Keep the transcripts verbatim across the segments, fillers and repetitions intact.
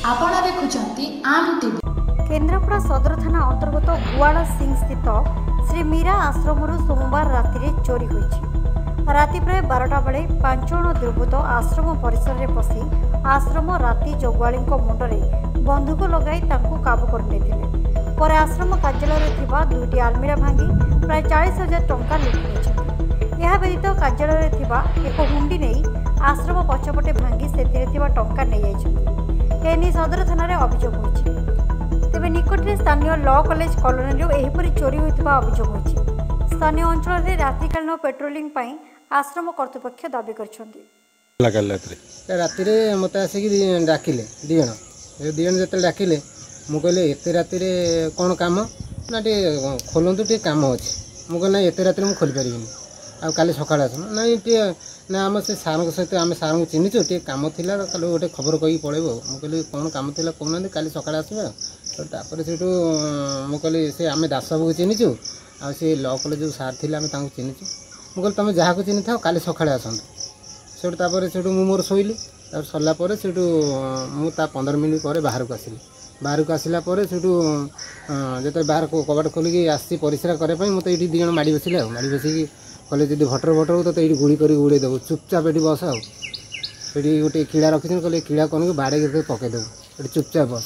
आपण देखुचंती आम टीवी। केन्द्रापड़ा सदर थाना अंतर्गत गुआड़ा सिंह स्थित श्री मीरा आश्रम सोमवार राति चोरी होईछि। राति प्राय बारटा बेले पांच जण दुर्बृत्त आश्रम परिसर में पशि आश्रम राति जगुआली मुंडरे बंधुक लगाई तांकु काबू कर नेथिले। पर आश्रम कार्यालय थिबा दुईटी आलमीरा भांगी प्राय चालीस हजार टंका लुटि नेछथि। यह व्यतीत कार्यालय थिबा एक हुंडी नहीं आश्रम पछपटे भांगी सेथिरे थिबा टंका नै जाइछथि। एने सदर थाना अभियोग होईछि। तेबे निकटरे स्थानीय लॉ कॉलेज कॉलोनी एहीपरि चोरी होइतिबा अभियोग होईछि। स्थानीय अंचल रे रात्रिकालीन पेट्रोलिंग पई आश्रम कर्तृपक्ष दाबी करछन्ति। राति रे मते आसिक डाकिले दी जण दी जण जते डाकिले मु कहले एते राति रे कोन काम ना टे खोलंतु टे काम अछि। मु कहले ना एते राति रे मु खोली परिबिनी आ काली सकाळ आस ना टे ना आम से सार सहित आम सार को चिन्हिचु टे काम थिला काली गोटे खबर कही पळेबो। मु कहले कोन काम थिला कोन काली सकाळ आसबा तापर से मु कहली से आम दास बाबू को चिन्हिचु आ से लॉ कॉलेज जो सार थिला आम तांको चिन्हिचु। मु कहली तुम जहाँ को चिन्हि था काली सकाळ आसंतु से तापर से मु मोर शोइली तापर सरला पर से मु ता पंद्रह मिनिट पर बाहर को आसिली। बाहर को आसला पर से जो बाहर को कबाट खोलिकी आसी परिश्रा करने मत ये दिज माड़ी बसिले माड़ी बसिकी कहले जब भटर भटर हो तो ये गुड़ी कर उड़े देव चुपचाप ये बस आठी गोटे किड़ा रखी कहले किड़ा कौन बाड़े पकईदेव ये चुपचाप बस।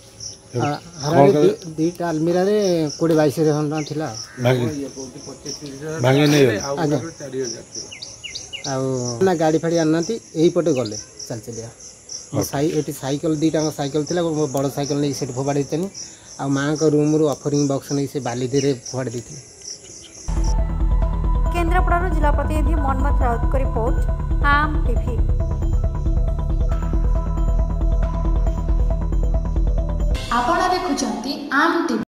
दीटा आलमीरा कोड़े बैश टका थी ना गाड़ी फाड़ी आना यही पटे गले चल चलिया साई साइकिल दीटा साइकिल थी बड़ साइकिल नहीं से फोपाड़ी देनी आ माँ को रूम रू ऑफरिंग बॉक्स नहीं से बाली दे फोपाड़ी देती। केन्द्रापड़ा जिला प्रतिनिधि मनमथ राउत को रिपोर्ट आम टीवी। आपण देखुचंती आम टीवी।